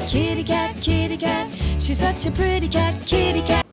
Kitty cat, she's such a pretty cat, kitty cat.